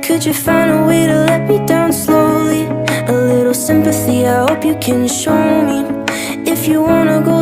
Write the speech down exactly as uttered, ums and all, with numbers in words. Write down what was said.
Could you find a way to let me down slowly? A little sympathy, I hope you can show me. If you wanna go